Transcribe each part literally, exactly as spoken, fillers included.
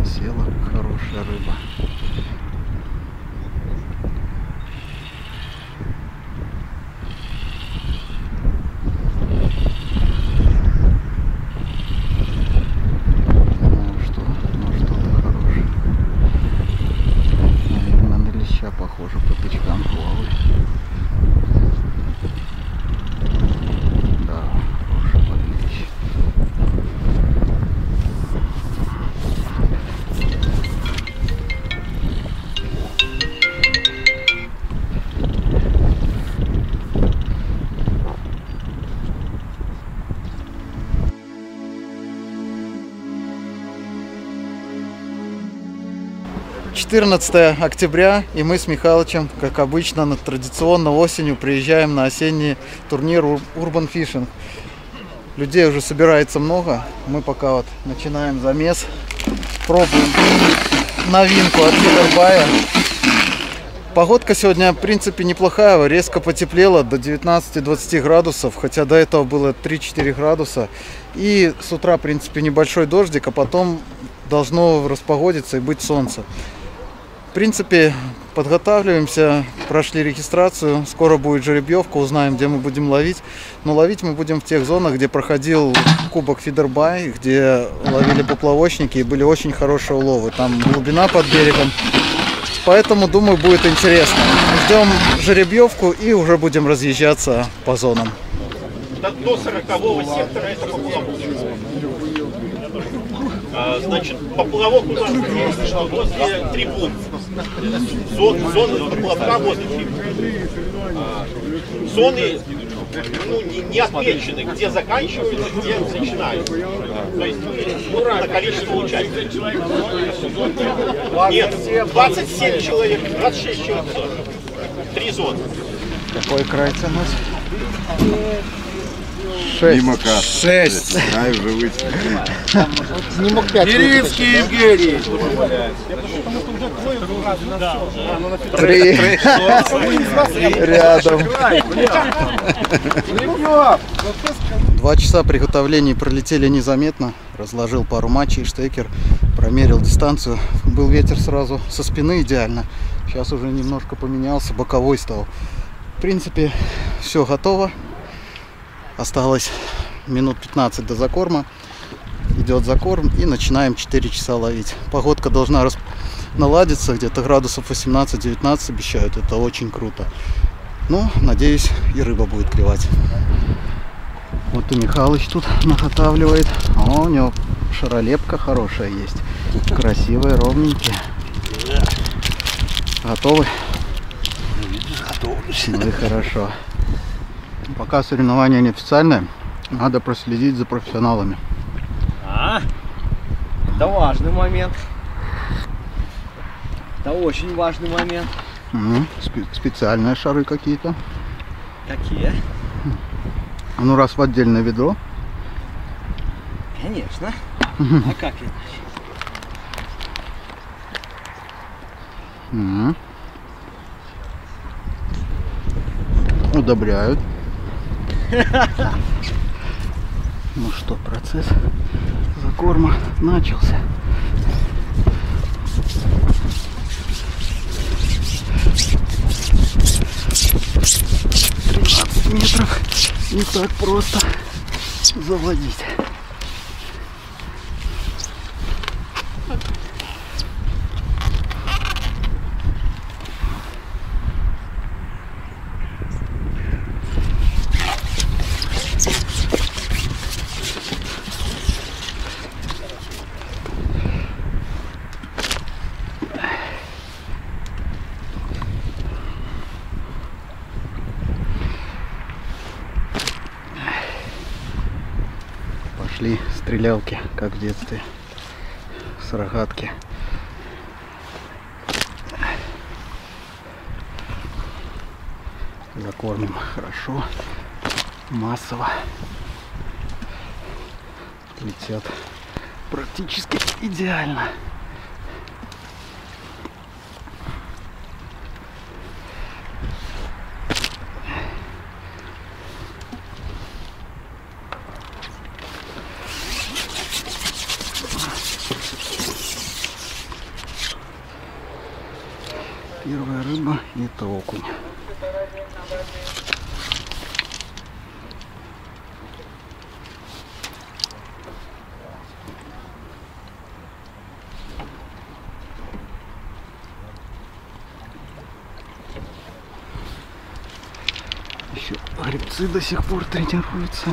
Села хорошая рыба. Ну что, ну что-то хорошее. Наверное, на леща похоже по тычкам плавает. Да, хороший подлещ. четырнадцатое октября, и мы с Михалычем, как обычно, на традиционно осенью приезжаем на осенний турнир Urban Fishing. Людей уже собирается много. Мы пока вот начинаем замес, пробуем новинку от Фидербая. Погодка сегодня, в принципе, неплохая, резко потеплело до девятнадцати-двадцати градусов, хотя до этого было три-четыре градуса. И с утра, в принципе, небольшой дождик, а потом должно распогодиться и быть солнце. В принципе, подготавливаемся, прошли регистрацию, скоро будет жеребьевка, узнаем, где мы будем ловить. Но ловить мы будем в тех зонах, где проходил кубок Фидербай, где ловили поплавочники и были очень хорошие уловы. Там глубина под берегом, поэтому, думаю, будет интересно. Ждем жеребьевку и уже будем разъезжаться по зонам. До сорокового сектора это поплавочек. Значит, поплавок у нас есть возле трибун. Зон, зоны поплавка возле трибун. Зоны, ну, не, не отмечены, где заканчиваются, где начинаются. То есть ну, на количество участников. Нет, двадцать семь человек, двадцать шесть человек. Три зоны. Какой край тянуть? Шесть. Шесть. Дай уже выйти. Не мог пять. Кириллский Евгений. Три. Рядом. Два часа приготовлений пролетели незаметно. Разложил пару матчей, штекер, промерил дистанцию. Был ветер сразу со спины идеально. Сейчас уже немножко поменялся, боковой стал. В принципе, все готово. Осталось минут пятнадцать до закорма. Идет закорм и начинаем четыре часа ловить. Погодка должна расп... наладиться, где-то градусов восемнадцать-девятнадцать обещают. Это очень круто. Ну, надеюсь, и рыба будет клевать. Вот и Михалыч тут наготавливает. О, у него шаролепка хорошая есть. Красивая, ровненькая. Готовы? Ну и хорошо. Пока соревнование неофициальное, надо проследить за профессионалами. А, это важный момент. Это очень важный момент. Угу. Спе специальные шары какие-то. Какие? Ну, раз в отдельное ведро. Конечно. А как иначе? Угу. Удобряют. Ну что, процесс закорма начался. тринадцать метров не так просто заводить. Пошли стрелялки, как в детстве, с рогатки. Закормим хорошо, массово. Летят практически идеально. Первая рыба — это окунь. Еще гребцы до сих пор тренируются.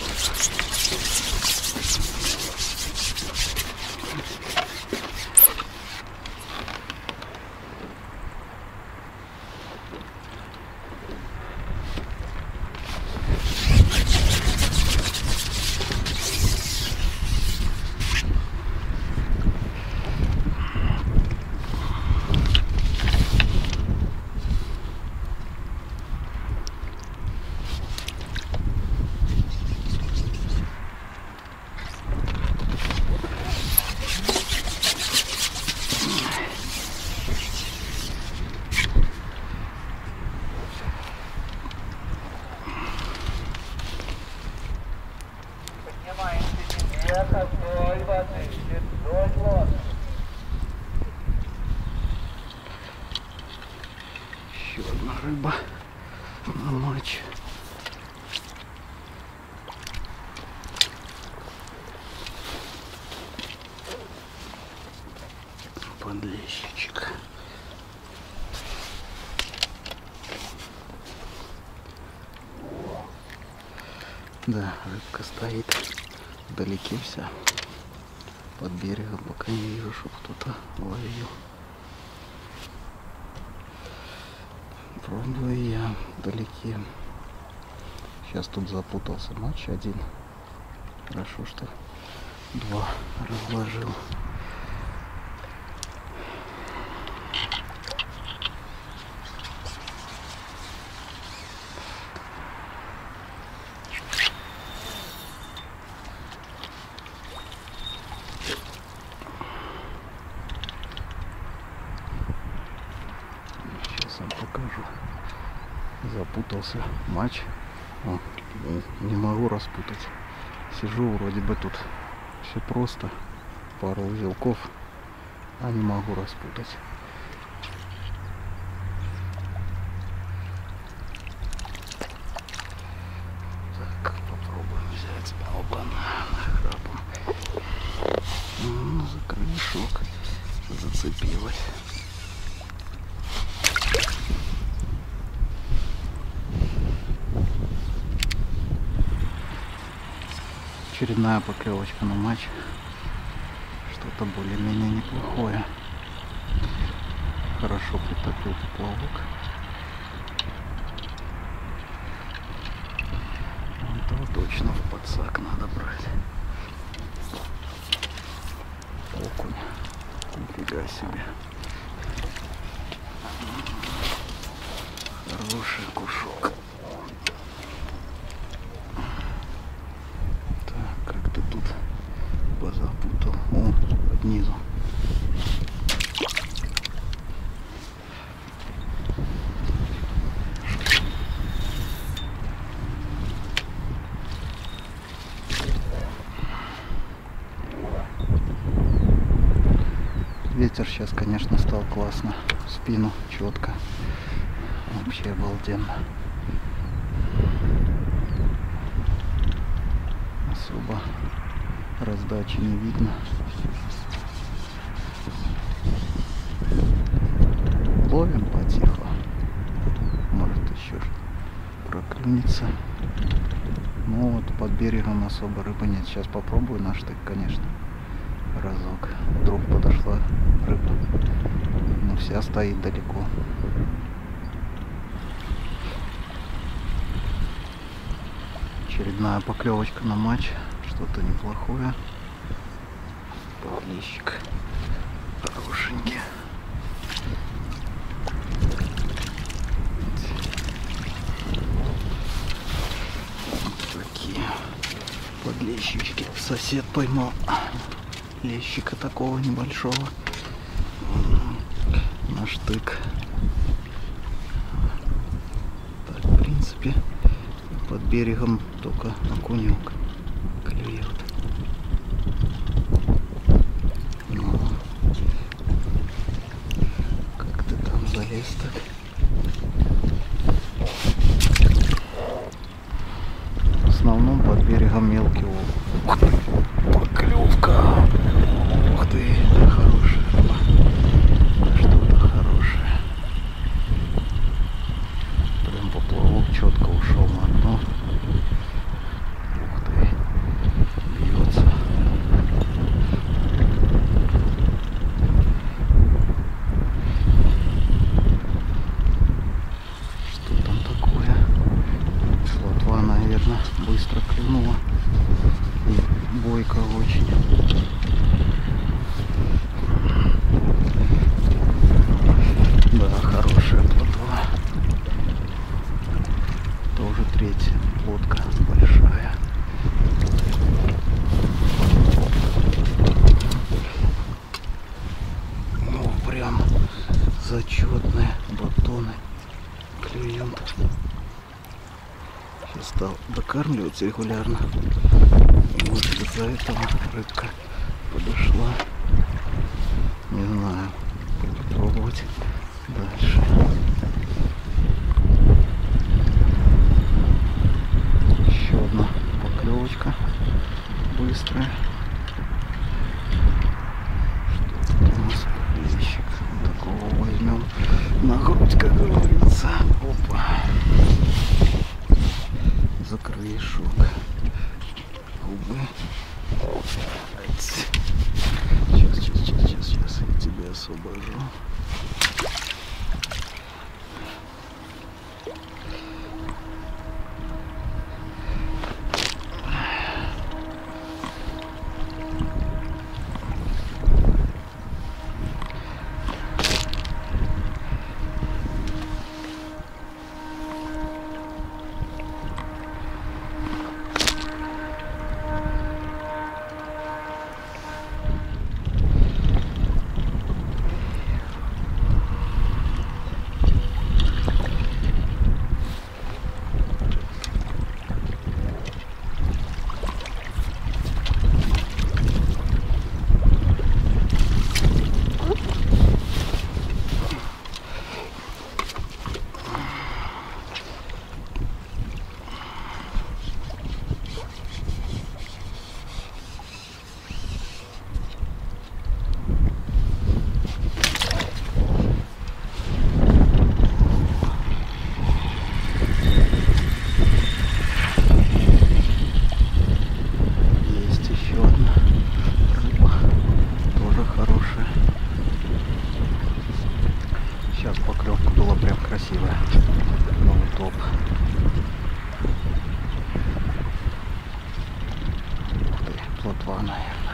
Еще одна рыба на матч. Подлещичек. Да, рыбка стоит вдалеке вся, под берегом, пока не вижу, чтобы кто-то ловил. Пробую я вдалеке. Сейчас тут запутался матч один. Хорошо, что два разложил. Покажу. Запутался матч. О, не могу распутать. Сижу, вроде бы тут все просто. Пару узелков, а не могу распутать. Так, попробуем взять. Опа, нахрапом. Ну, за краешок зацепилась. Очередная поклевочка на матч. Что-то более-менее неплохое. Хорошо притопил поплавок. Этого точно в подсак надо брать. Окунь. Нифига себе. Хороший кушок. Запутал. О, под низу. Ветер сейчас, конечно, стал классно. В спину четко. Вообще обалденно. Особо раздачи не видно. Ловим потихо. Может еще проклюнется. Ну вот под берегом особо рыбы нет. Сейчас попробую на штык, конечно. Разок. Вдруг подошла рыба. Но вся стоит далеко. Очередная поклевочка на матч. Что-то неплохое. Подлещик хорошенький. Вот такие подлещички. Сосед поймал лещика такого небольшого на штык. Так, в принципе, под берегом только окунек клюет. Ну, как ты там залезть? берегом мелкий улов. Ух ты, поклевка! Ух ты, это хорошая рыба. Что-то хорошее. Прям поплавок четко ушел на дно. Ух ты, бьется. Что там такое? Плотва, наверное, быстро клюнула. И бойко очень. Да, хорошая плотва. Тоже третья лодка большая. Ну, прям зачетные батоны клюют. Сейчас стал докармливать регулярно. Может, из-за этого рыбка подошла. Не знаю. Попробовать дальше. Еще одна поклевочка быстрая. Что тут у нас клещик? Такого возьмем на грудь, как говорится. Опа. Закрышок. Губы. Сейчас, сейчас, сейчас, сейчас, сейчас я тебя освобожу. Плотва, наверное.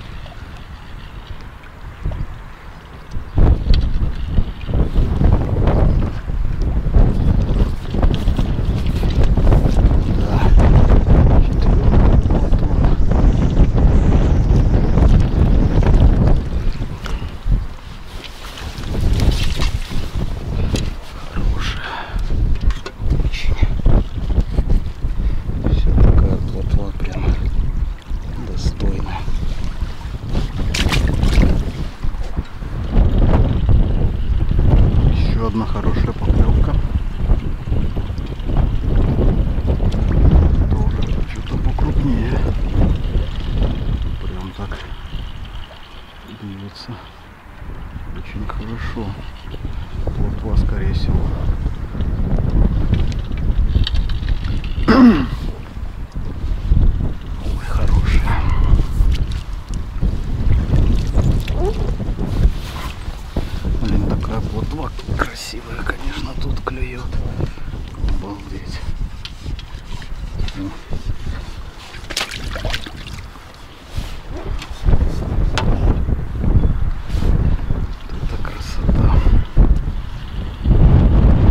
Одна хорошая поклевка. Тоже что-то покрупнее. Прям так бьется. Очень хорошо. Плотва, скорее всего. Ой, хорошая. Блин, такая плотва красивая, конечно, тут клюет. Обалдеть. Это красота.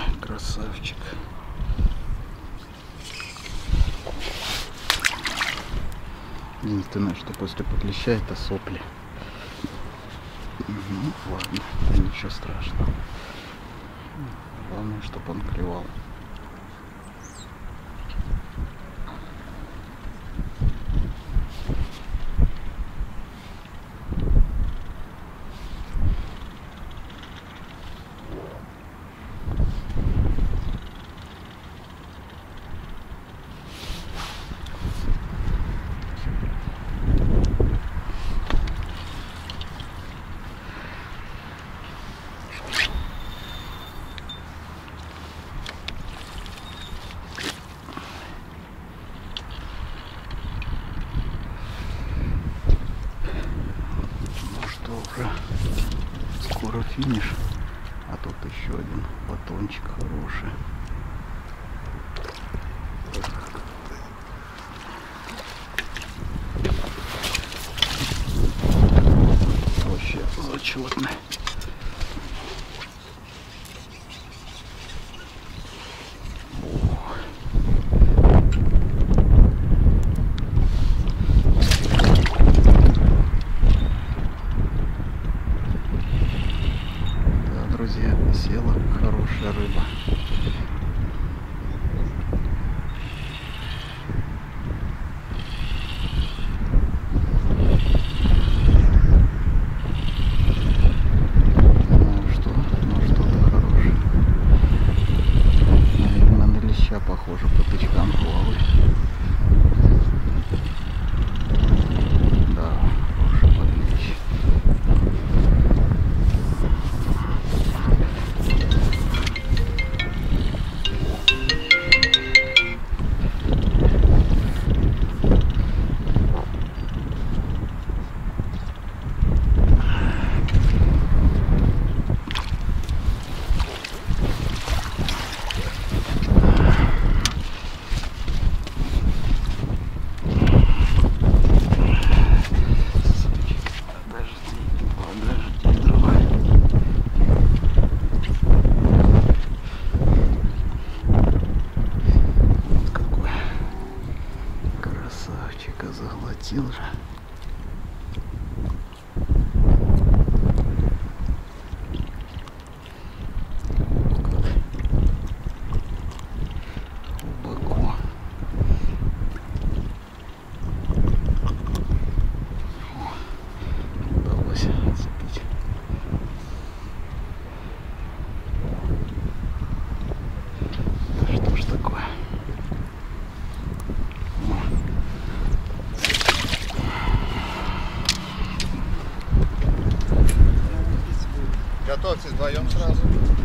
Красавчик. Единственное, что после подлеща это сопли. Ну ладно, ничего страшного. Главное, чтобы он клевал. Скоро финиш, а тут еще один батончик хороший. Вообще зачетный. Друзья, села хорошая рыба. Ну что, ну что-то хорошее. Наверное, на леща похоже по тычкам плавает. Да, хороший подлещ. Заглотил же. Глубоко. Удалось зацепить. Да что ж такое? Готовьтесь вдвоем сразу.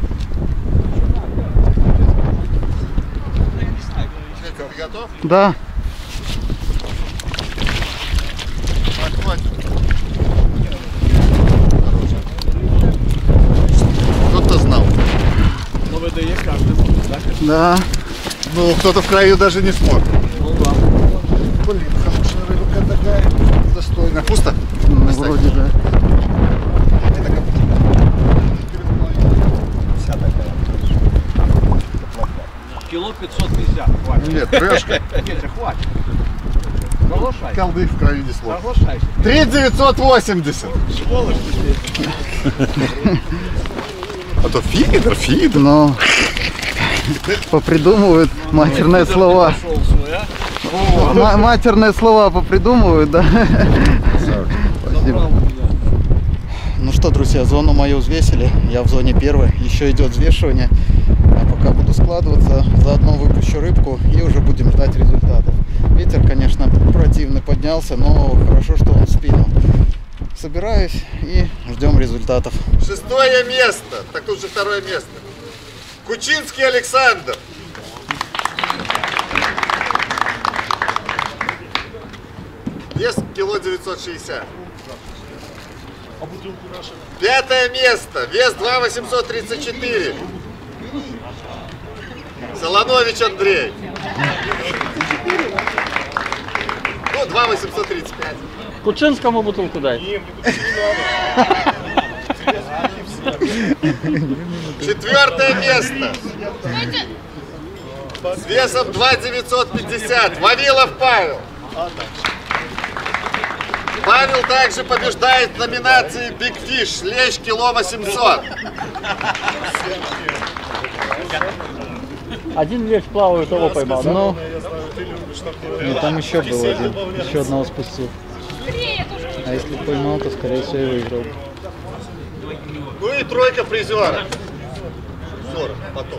Светка, ты готов? Да. Так, хватит. Кто-то знал. Ну, выдает каждый может, да? Да. Ну, кто-то в краю даже не смог. Ну, да. Блин, хорошая рыбка такая. Достойная. Пусто? Ну, вроде да. Кило пятьсот пятьдесят, хватит. Нет, трешка. Нет, хватит. Соглашайся. Колды в краю не смог. Соглашайся. три девятьсот восемьдесят. Сволочь ты. А то фидер, фидер. Но попридумывают матерные слова. Пошел свой, а? Ма- матерные слова попридумывают, да? Спасибо. Ну что, друзья, зону мою взвесили. Я в зоне первой. Еще идет взвешивание. А пока буду складываться, заодно выпущу рыбку и уже будем ждать результатов. Ветер, конечно, противный поднялся, но хорошо, что он в спину. Собираюсь и ждем результатов. Шестое место. Так тут же второе место. Кучинский Александр. Вес кило девятьсот шестьдесят. Пятое место. Вес два восемьсот тридцать четыре. Солонович Андрей. Ну, два восемьсот тридцать пять. Кучинскому бутылку дай. Четвертое место. С весом два девятьсот пятьдесят. Вавилов Павел. Павел также побеждает в номинации Big Fish. Лещ кило восемьсот. Один лещ плавает, его поймал, да? Ну, нет, там еще был один. Еще одного спустил. А если поймал, то скорее всего и выиграл. Ну и тройка призеров. сорок потом.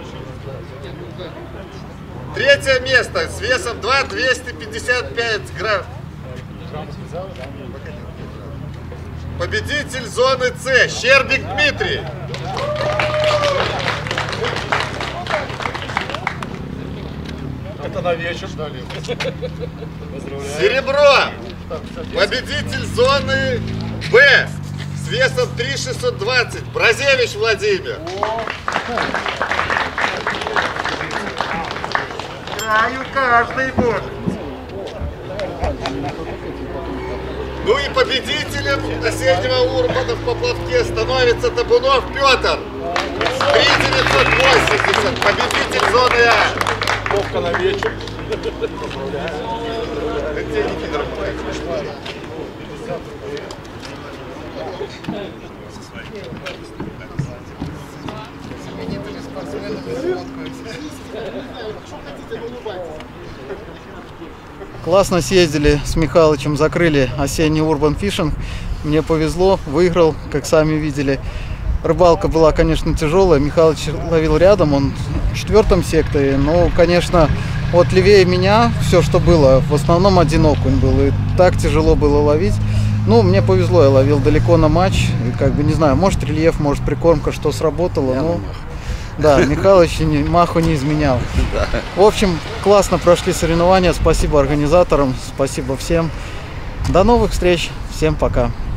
Третье место с весом два двести пятьдесят пять грамм. Победитель зоны С. Щербик Дмитрий. Это на вечер. Серебро. Победитель зоны Б. С весом три шестьсот двадцать. Бразевич Владимир. Краю каждый бог. Ну и победителем осеннего Урбана в поплавке становится Табунов Петр. три девятьсот восемьдесят. Победитель зоны А. Ковка на вечер. Классно съездили с Михалычем, закрыли осенний Urban Fishing. Мне повезло, выиграл, как сами видели. Рыбалка была, конечно, тяжелая. Михалыч ловил рядом, он в четвертом секторе. Но, конечно, вот левее меня все, что было, в основном один окунь был. И так тяжело было ловить. Ну, мне повезло, я ловил далеко на матч. И, как бы, не знаю, может рельеф, может прикормка, что сработало. Но... Да, Михалыч не, маху не изменял. В общем, классно прошли соревнования. Спасибо организаторам, спасибо всем. До новых встреч. Всем пока.